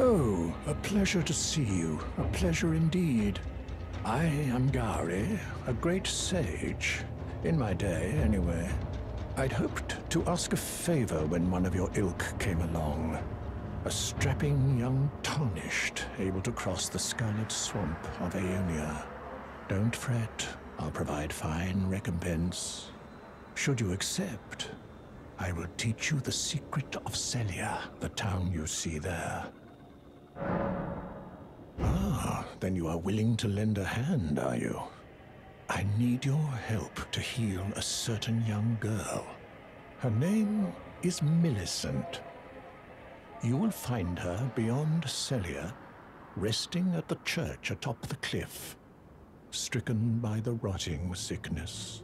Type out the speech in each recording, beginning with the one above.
Oh, a pleasure to see you. A pleasure indeed. I am Gari, a great sage. In my day, anyway. I'd hoped to ask a favor when one of your ilk came along. A strapping young tarnished, able to cross the scarlet swamp of Aeonia. Don't fret, I'll provide fine recompense. Should you accept, I will teach you the secret of Sellia, the town you see there. Ah, then you are willing to lend a hand, are you? I need your help to heal a certain young girl. Her name is Millicent. You will find her beyond Sellia, resting at the church atop the cliff, stricken by the rotting sickness.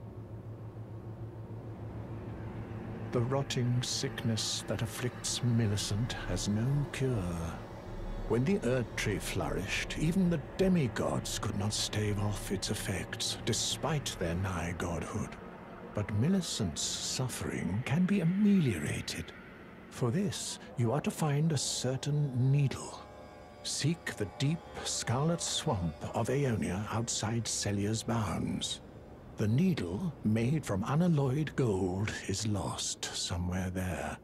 The rotting sickness that afflicts Millicent has no cure. When the Erdtree flourished, even the demigods could not stave off its effects, despite their nigh godhood. But Millicent's suffering can be ameliorated. For this, you are to find a certain needle. Seek the deep scarlet swamp of Aeonia outside Sellia's bounds. The needle, made from unalloyed gold, is lost somewhere there.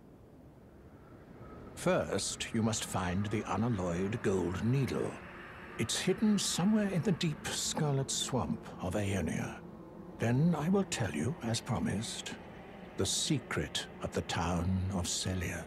First, you must find the unalloyed gold needle. It's hidden somewhere in the deep scarlet swamp of Aeonia. Then I will tell you, as promised, the secret of the town of Sellia.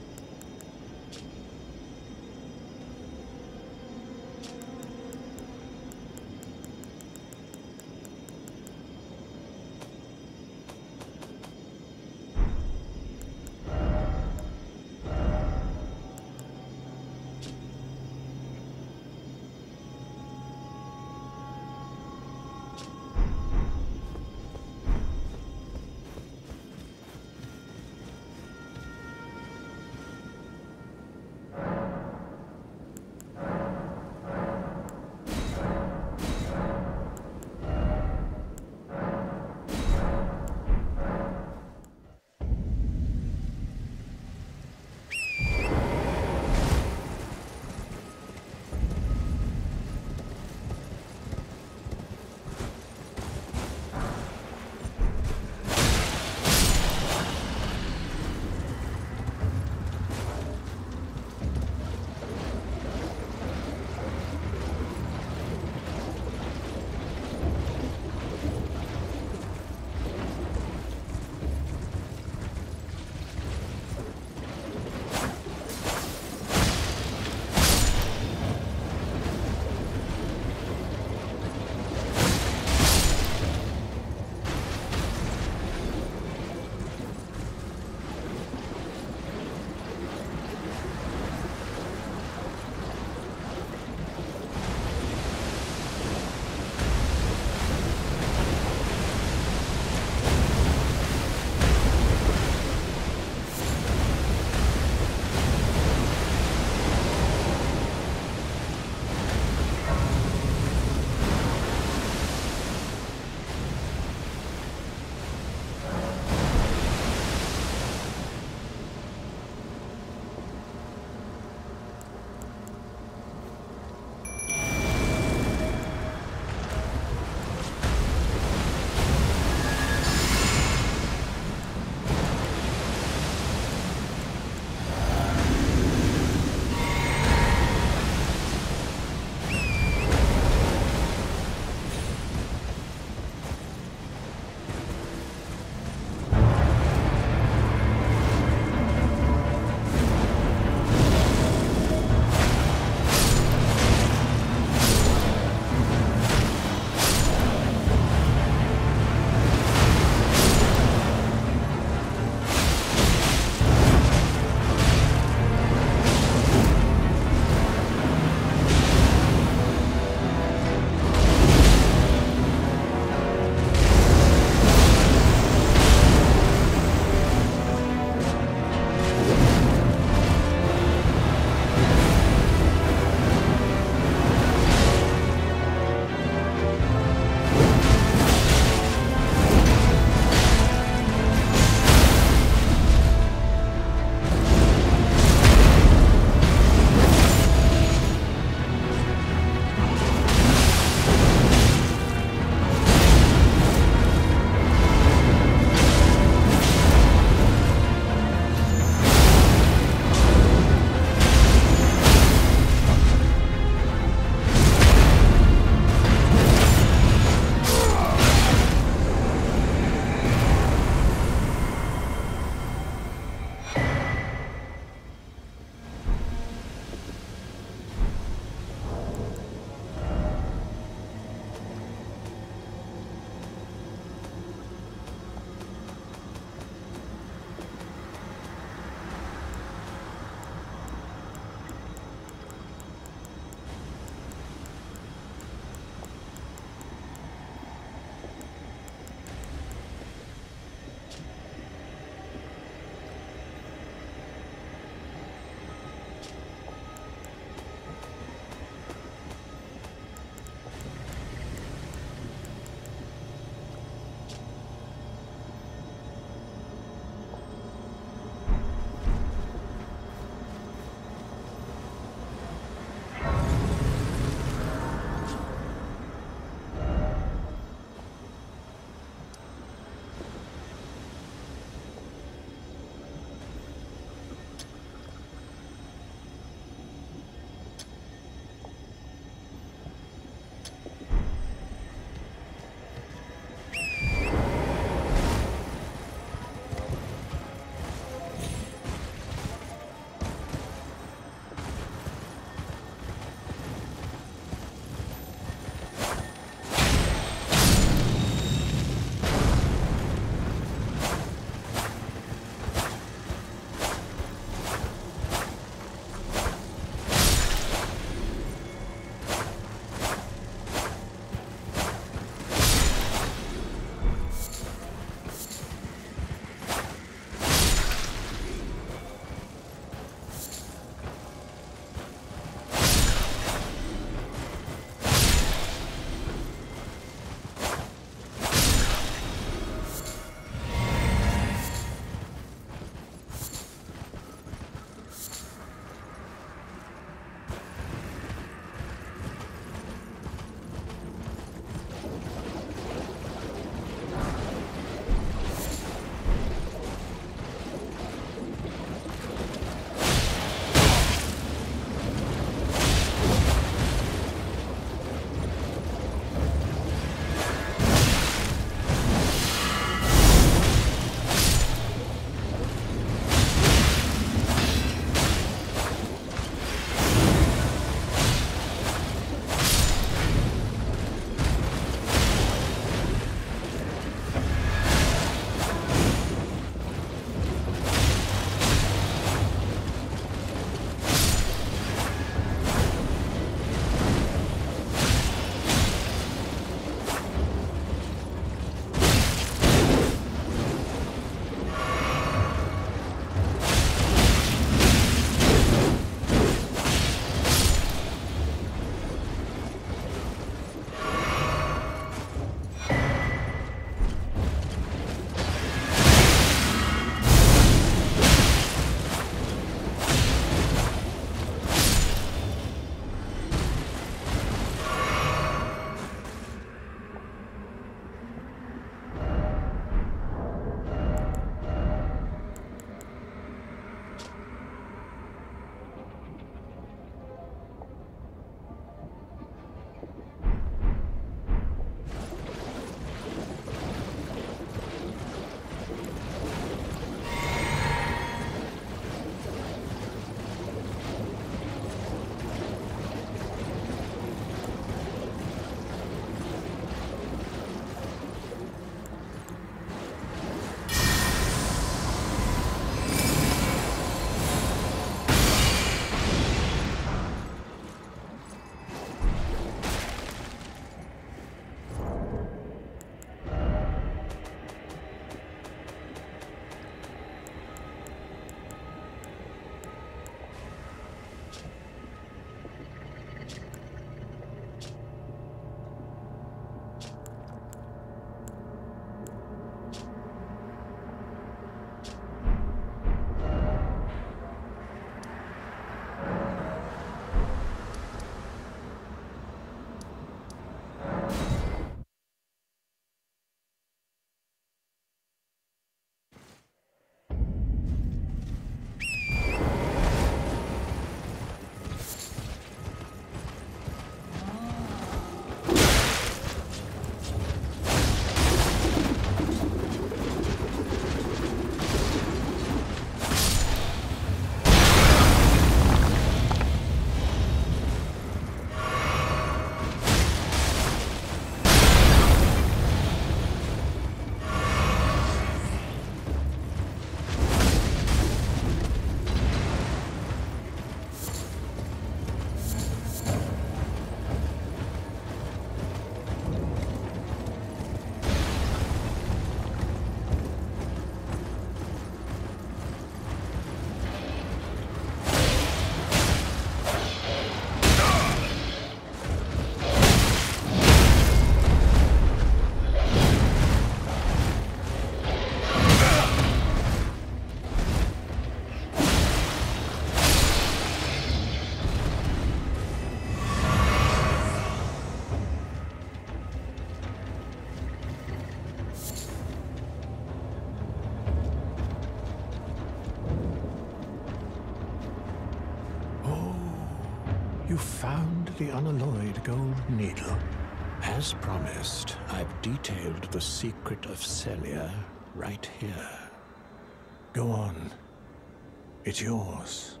found the unalloyed gold needle. As promised, I've detailed the secret of Celia right here. Go on. It's yours.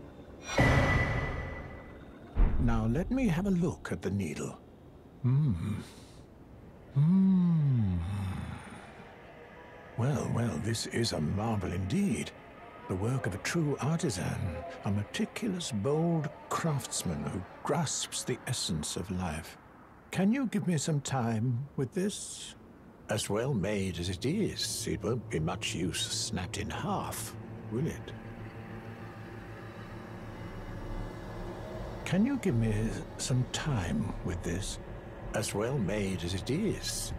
Now let me have a look at the needle. Well, this is a marvel indeed. The work of a true artisan, a meticulous, bold craftsman who grasps the essence of life. Can you give me some time with this? As well made as it is, it won't be much use snapped in half, will it? Can you give me some time with this? As well made as it is.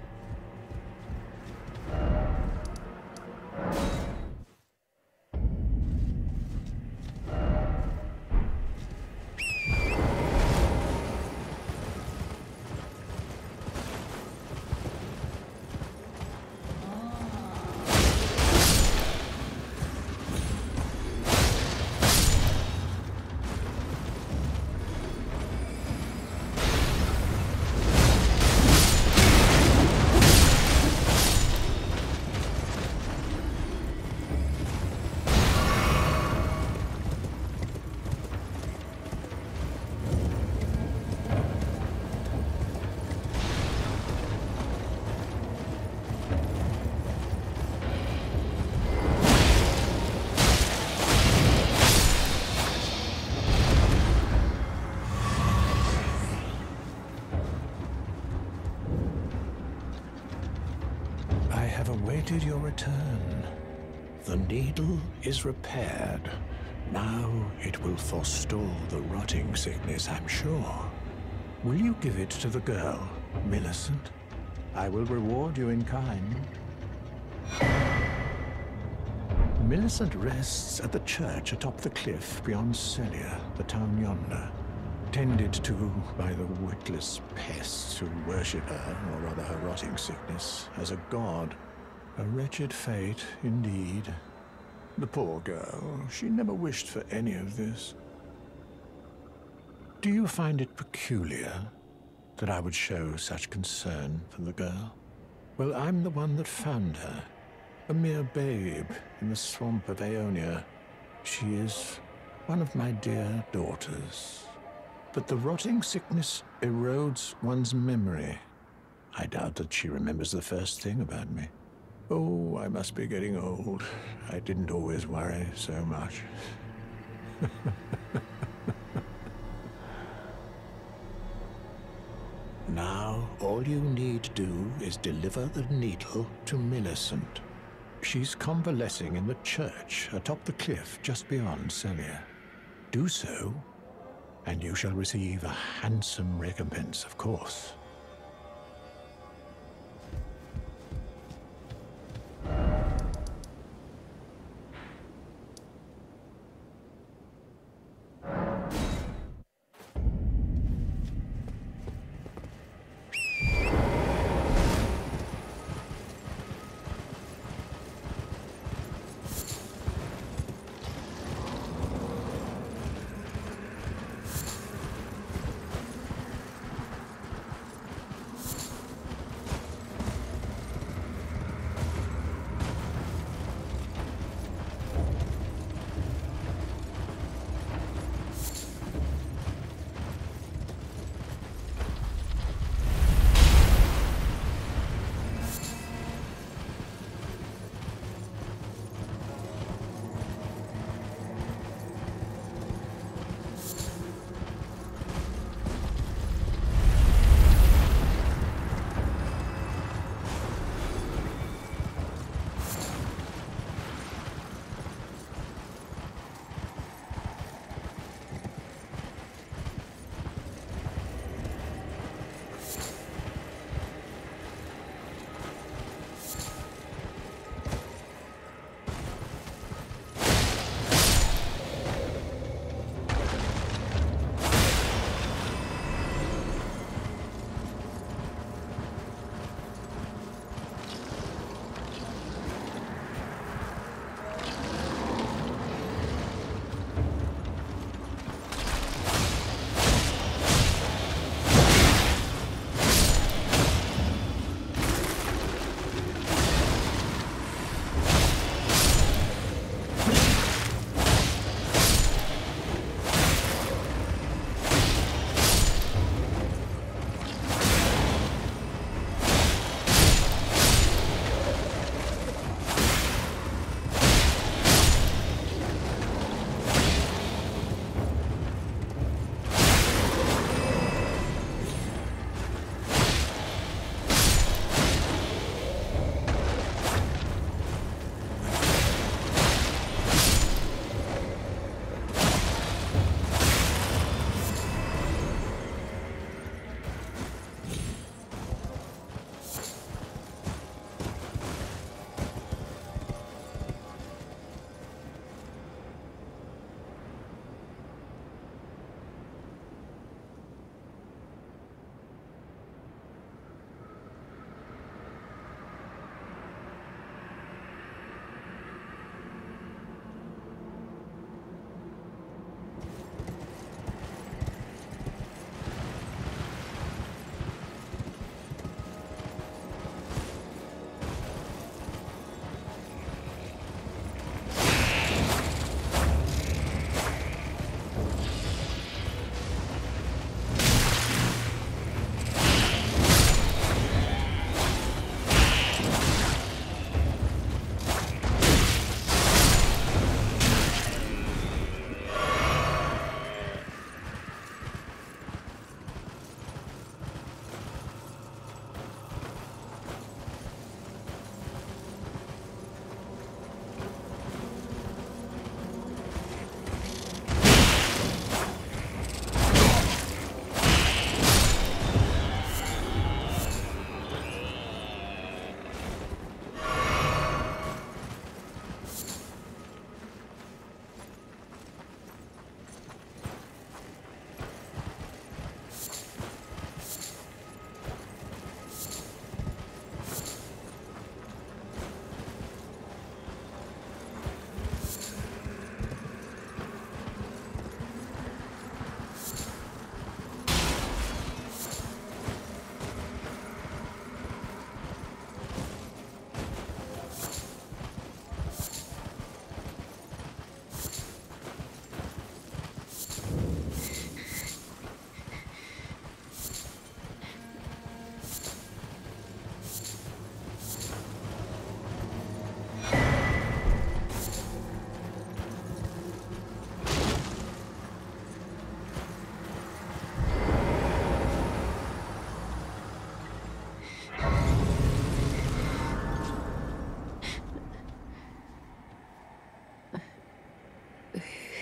Awaited your return. The needle is repaired. Now it will forestall the rotting sickness, I'm sure. Will you give it to the girl, Millicent? I will reward you in kind. Millicent rests at the church atop the cliff beyond Celia, the town yonder, tended to by the witless pests who worship her, or rather her rotting sickness, as a god. A wretched fate, indeed. The poor girl, she never wished for any of this. Do you find it peculiar that I would show such concern for the girl? Well, I'm the one that found her, a mere babe in the swamp of Aeonia. She is one of my dear daughters. But the rotting sickness erodes one's memory. I doubt that she remembers the first thing about me. Oh, I must be getting old. I didn't always worry so much. Now, all you need to do is deliver the needle to Millicent. She's convalescing in the church atop the cliff just beyond Celia. Do so, and you shall receive a handsome recompense, of course.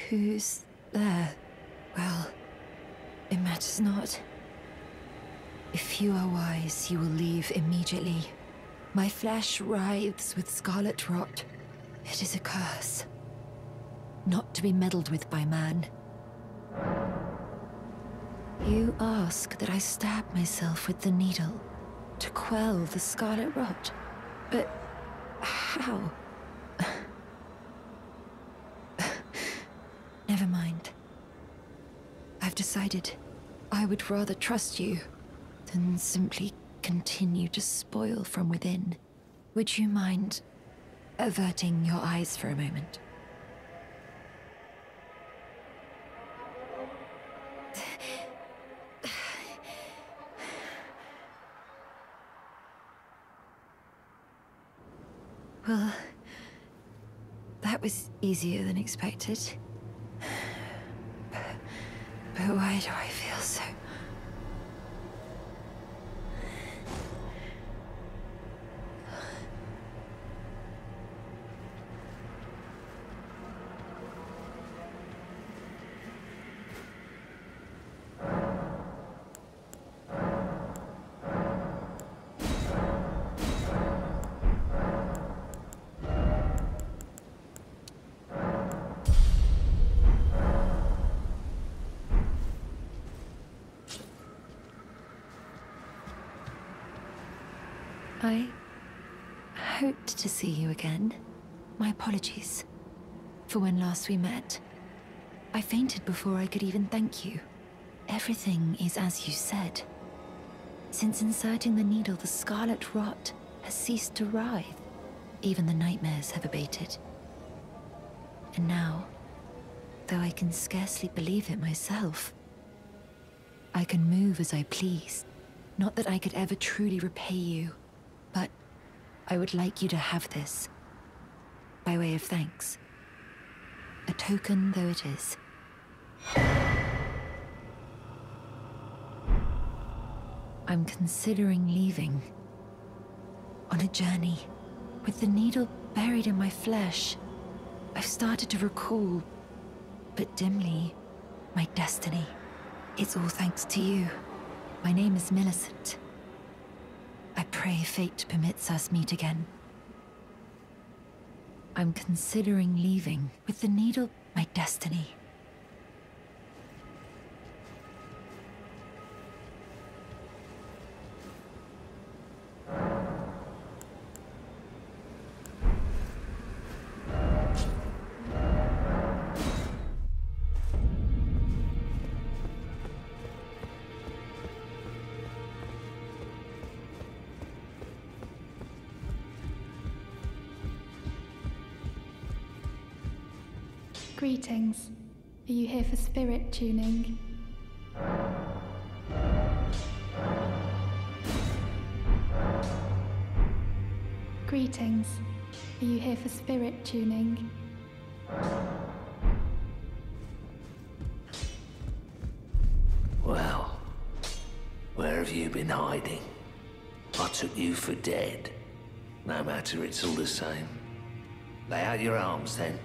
Who's there? Well, it matters not. If you are wise, you will leave immediately. My flesh writhes with scarlet rot. It is a curse, not to be meddled with by man. You ask that I stab myself with the needle to quell the scarlet rot. But how? Never mind. I've decided I would rather trust you than simply continue to spoil from within. Would you mind averting your eyes for a moment? Well, that was easier than expected. But why do I feel so... I hoped to see you again. My apologies for when last we met. I fainted before I could even thank you. Everything is as you said. Since inserting the needle, the scarlet rot has ceased to writhe. Even the nightmares have abated. And now, though I can scarcely believe it myself, I can move as I please. Not that I could ever truly repay you, but I would like you to have this, by way of thanks. A token though it is. I'm considering leaving. On a journey. With the needle buried in my flesh, I've started to recall, but dimly, my destiny. It's all thanks to you. My name is Millicent. I pray fate permits us meet again. I'm considering leaving. With the needle, my destiny. Greetings. Are you here for spirit tuning? Greetings. Are you here for spirit tuning? Well, where have you been hiding? I took you for dead. No matter, it's all the same. Lay out your arms then.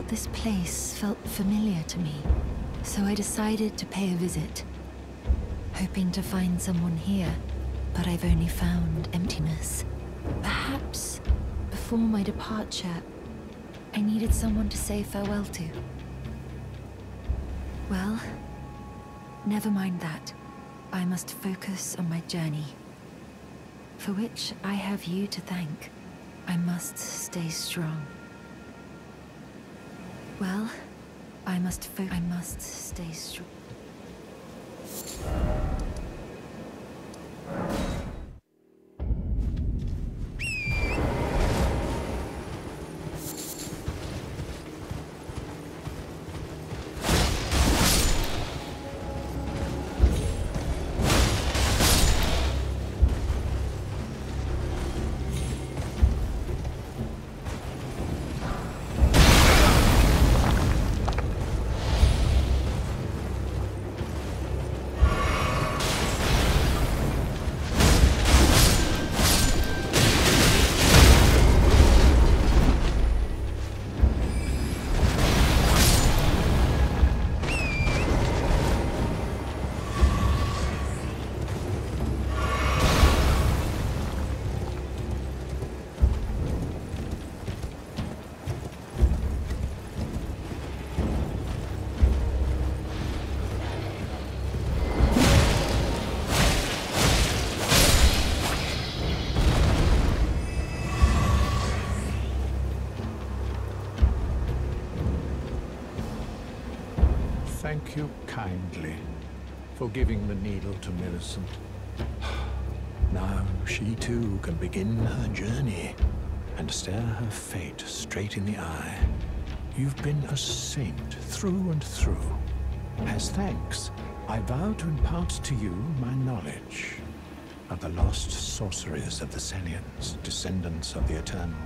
thought this place felt familiar to me, so I decided to pay a visit, hoping to find someone here, but I've only found emptiness. Perhaps before my departure, I needed someone to say farewell to. Well, never mind that. I must focus on my journey, for which I have you to thank. I must stay strong. Well, I must stay strong. Thank you kindly for giving the needle to Millicent. Now she too can begin her journey and stare her fate straight in the eye. You've been a saint through and through. As thanks, I vow to impart to you my knowledge of the lost sorceries of the Selians, descendants of the Eternal.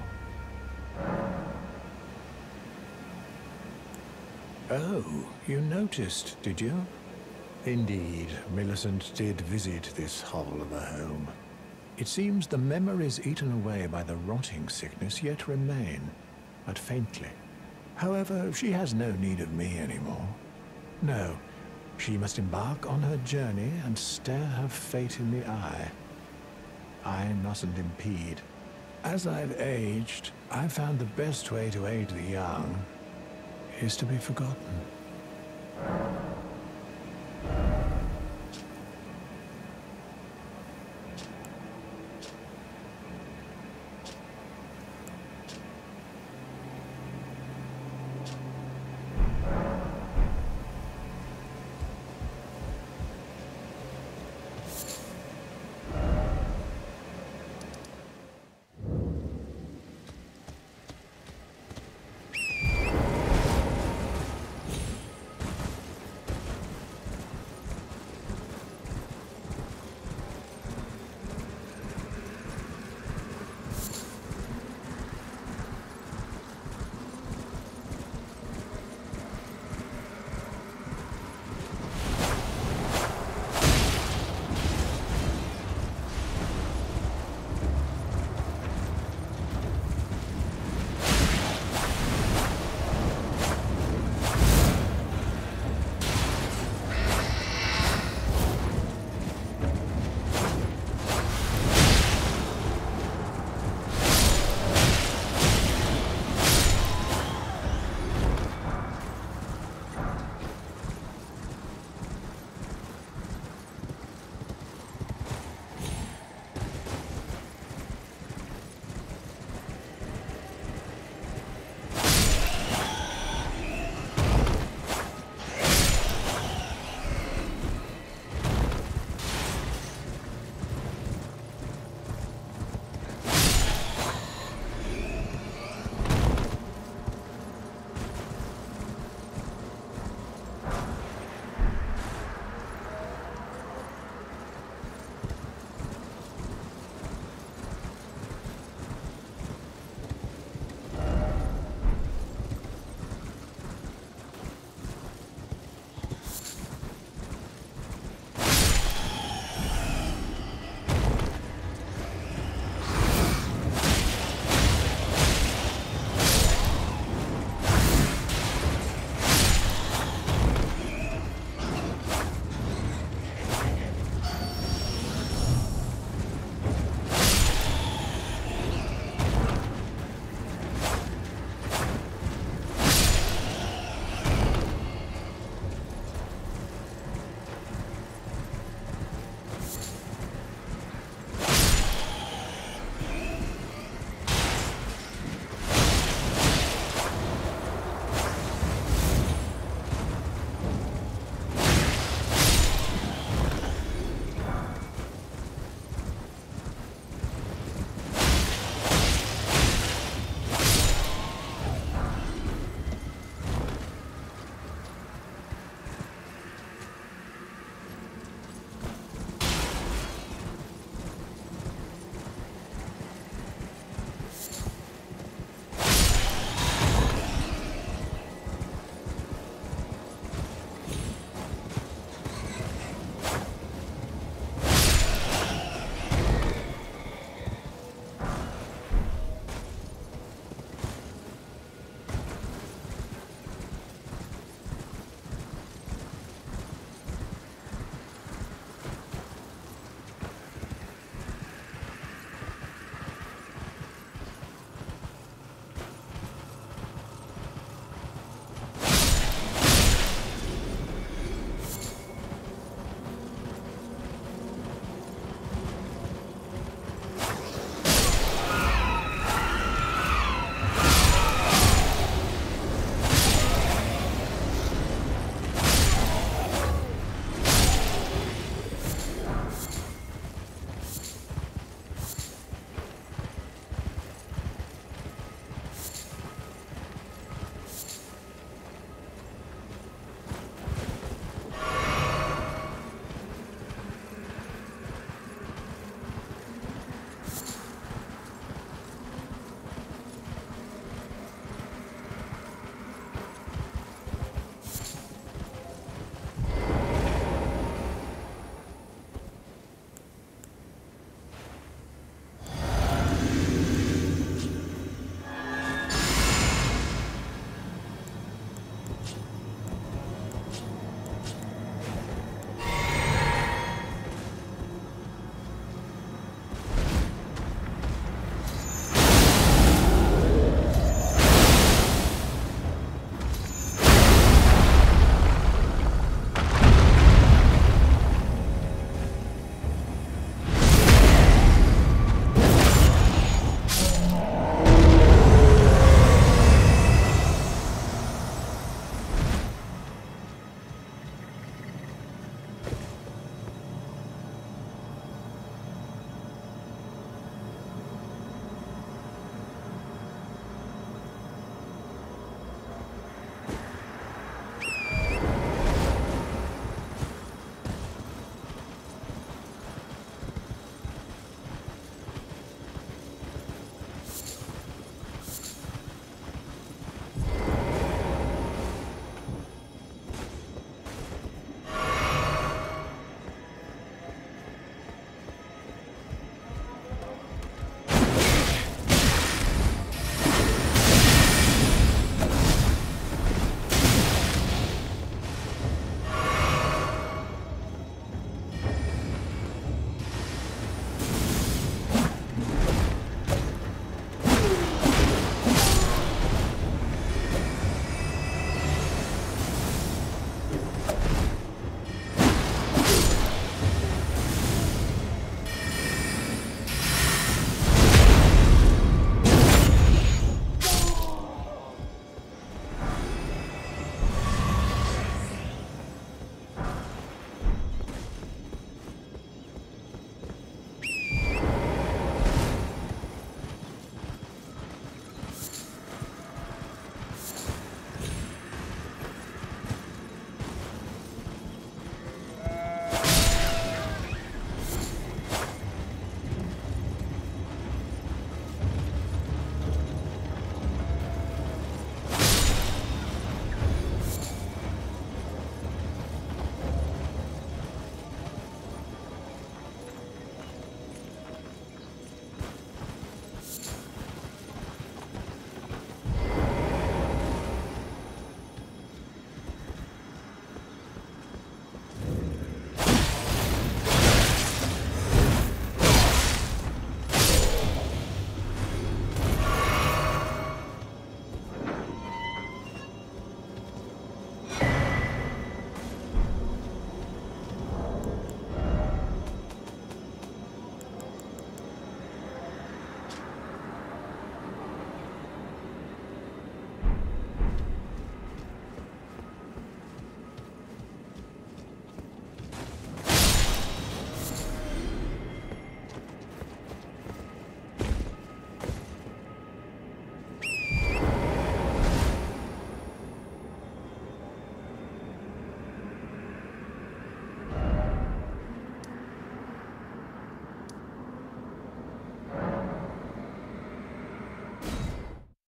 Oh, you noticed, did you? Indeed, Millicent did visit this hovel of a home. It seems the memories eaten away by the rotting sickness yet remain, but faintly. However, she has no need of me anymore. No, she must embark on her journey and stare her fate in the eye. I mustn't impede. As I've aged, I've found the best way to aid the young is to be forgotten.